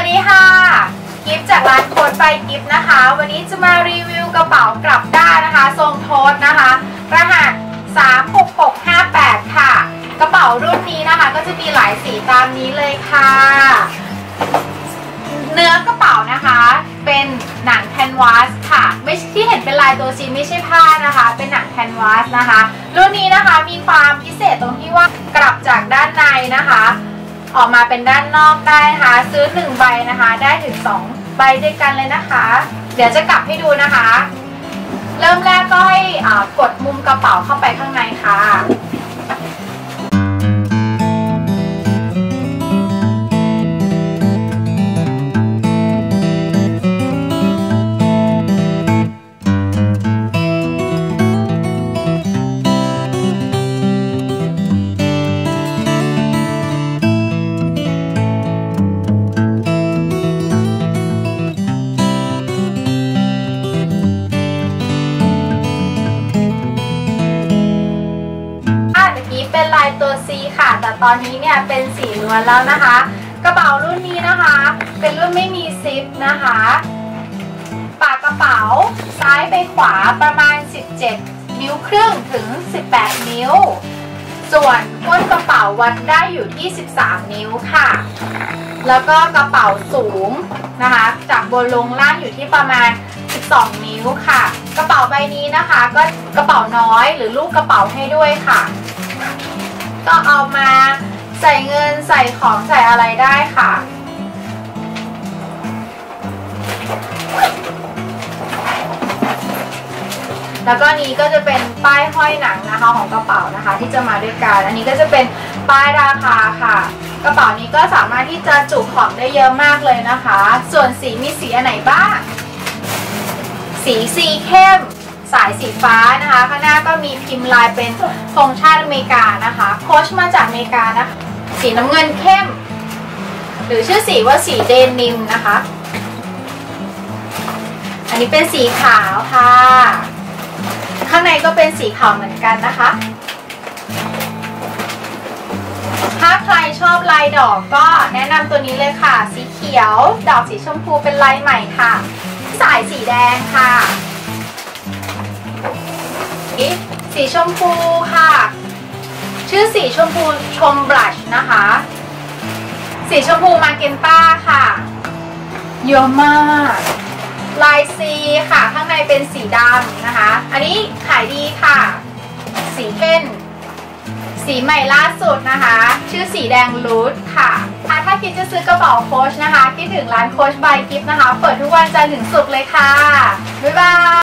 วัสดีค่ะกิฟต์จากร้านโค้ดไปกิฟต์นะคะวันนี้จะมารีวิวกระเป๋ากลับด้านนะคะทรงโทสนะคะรหัส36658ค่ะกระเป๋ารุ่นนี้นะคะก็จะมีหลายสีตามนี้เลยค่ะเนื้อกระเป๋านะคะเป็นหนังแคนวาสค่ะไม่ที่เห็นเป็นลายตัวซีไม่ใช่ผ้านะคะเป็นหนังแคนวาสนะคะรุ่นนี้นะคะมีความพิเศษตรงที่ว่ากลับจากด้านในนะคะออกมาเป็นด้านนอกได้นะคะซื้อ1ใบนะคะได้ถึง2ใบด้วยกันเลยนะคะเดี๋ยวจะกลับให้ดูนะคะเริ่มแรกก็ให้กดมุมกระเป๋าเข้าไปข้างในค่ะเป็นลายตัว C ค่ะแต่ตอนนี้เนี่ยเป็นสีล้วนแล้วนะคะกระเป๋ารุ่นนี้นะคะเป็นรุ่นไม่มีซิปนะคะปากกระเป๋าซ้ายไปขวาประมาณ17นิ้วครึ่งถึง18นิ้วส่วนก้นกระเป๋าวัดได้อยู่ที่13นิ้วค่ะแล้วก็กระเป๋าสูงนะคะจากบนลงล่างอยู่ที่ประมาณ12นิ้วค่ะกระเป๋าใบนี้นะคะก็กระเป๋าน้อยหรือลูกกระเป๋าให้ด้วยค่ะก็เอามาใส่เงินใส่ของใส่อะไรได้ค่ะแล้วก็นี้ก็จะเป็นป้ายห้อยหนังนะคะของกระเป๋านะคะที่จะมาด้วยกันอันนี้ก็จะเป็นป้ายราคาค่ะกระเป๋านี้ก็สามารถที่จะจุของได้เยอะมากเลยนะคะส่วนสีมีสีอันไหนบ้างสีเข้มสายสีฟ้านะคะข้างหน้าก็มีพิมพ์ลายเป็นธงชาติอเมริกานะคะโค้ชมาจากอเมริกานะคะสีน้ำเงินเข้มหรือชื่อสีว่าสีเดนิมนะคะอันนี้เป็นสีขาวค่ะข้างในก็เป็นสีขาวเหมือนกันนะคะถ้าใครชอบลายดอกก็แนะนำตัวนี้เลยค่ะสีเขียวดอกสีชมพูเป็นลายใหม่ค่ะสายสีแดงค่ะสีชมพูค่ะชื่อสีชมพูชมบลัชนะคะสีชมพูมาเกนต้าค่ะเยอะมากลายซีค่ะข้างในเป็นสีดำนะคะอันนี้ขายดีค่ะสีเข้มสีใหม่ล่าสุดนะคะชื่อสีแดงรูทค่ะถ้าคิดจะซื้อกระเป๋าโค้ชนะคะคิดถึงร้านโค้ชบายกิฟต์นะคะเปิดทุกวันจันทร์ถึงศุกร์เลยค่ะบ๊ายบาย